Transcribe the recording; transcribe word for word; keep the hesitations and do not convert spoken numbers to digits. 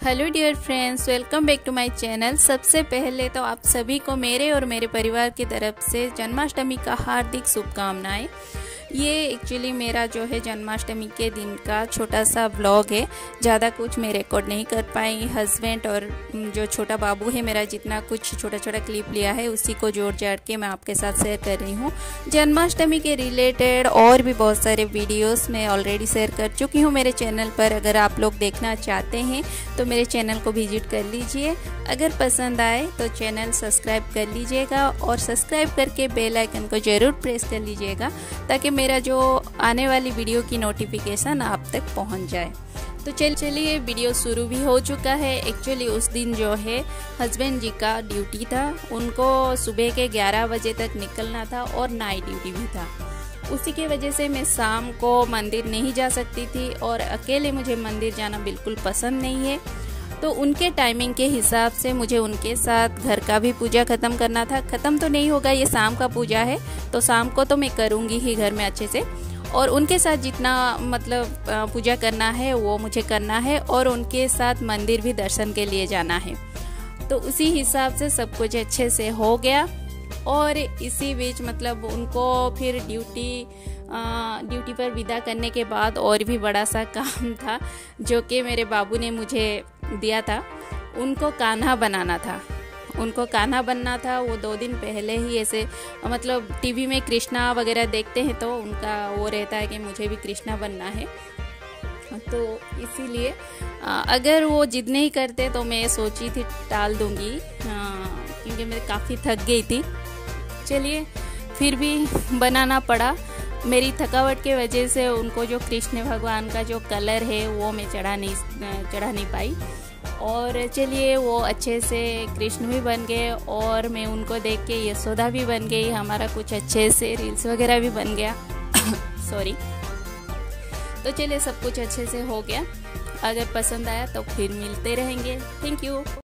Hello dear friends, welcome back to my channel. सबसे पहले तो आप सभी को मेरे और मेरे परिवार की तरफ से जन्माष्टमी का हार्दिक शुभकामनाएं। ये एक्चुअली मेरा जो है जन्माष्टमी के दिन का छोटा सा व्लॉग है। ज़्यादा कुछ मैं रिकॉर्ड नहीं कर पाई। हस्बैंड और जो छोटा बाबू है मेरा जितना कुछ छोटा छोटा क्लिप लिया है उसी को जोड़ जाड़ के मैं आपके साथ शेयर कर रही हूँ। जन्माष्टमी के रिलेटेड और भी बहुत सारे वीडियोस मैं ऑलरेडी शेयर कर चुकी हूँ मेरे चैनल पर। अगर आप लोग देखना चाहते हैं तो मेरे चैनल को विजिट कर लीजिए। अगर पसंद आए तो चैनल सब्सक्राइब कर लीजिएगा और सब्सक्राइब करके बेल आइकन को ज़रूर प्रेस कर लीजिएगा ताकि मेरा जो आने वाली वीडियो की नोटिफिकेशन आप तक पहुंच जाए। तो चल चलिए वीडियो शुरू भी हो चुका है। एक्चुअली उस दिन जो है हस्बैंड जी का ड्यूटी था, उनको सुबह के ग्यारह बजे तक निकलना था और नाइट ड्यूटी भी था। उसी की वजह से मैं शाम को मंदिर नहीं जा सकती थी और अकेले मुझे मंदिर जाना बिल्कुल पसंद नहीं है। तो उनके टाइमिंग के हिसाब से मुझे उनके साथ घर का भी पूजा ख़त्म करना था। ख़त्म तो नहीं होगा, ये शाम का पूजा है तो शाम को तो मैं करूँगी ही घर में अच्छे से, और उनके साथ जितना मतलब पूजा करना है वो मुझे करना है और उनके साथ मंदिर भी दर्शन के लिए जाना है। तो उसी हिसाब से सब कुछ अच्छे से हो गया। और इसी बीच मतलब उनको फिर ड्यूटी ड्यूटी पर विदा करने के बाद और भी बड़ा सा काम था जो कि मेरे बाबू ने मुझे दिया था। उनको कान्हा बनाना था, उनको कान्हा बनना था। वो दो दिन पहले ही ऐसे मतलब टीवी में कृष्णा वगैरह देखते हैं तो उनका वो रहता है कि मुझे भी कृष्णा बनना है। तो इसीलिए अगर वो जिद नहीं करते तो मैं सोची थी टाल दूंगी, क्योंकि मैं काफ़ी थक गई थी। चलिए फिर भी बनाना पड़ा। मेरी थकावट के वजह से उनको जो कृष्ण भगवान का जो कलर है वो मैं चढ़ा नहीं चढ़ा नहीं पाई। और चलिए वो अच्छे से कृष्ण भी बन गए और मैं उनको देख के यशोदा भी बन गई। हमारा कुछ अच्छे से रील्स वगैरह भी बन गया सॉरी। तो चलिए सब कुछ अच्छे से हो गया। अगर पसंद आया तो फिर मिलते रहेंगे। Thank you.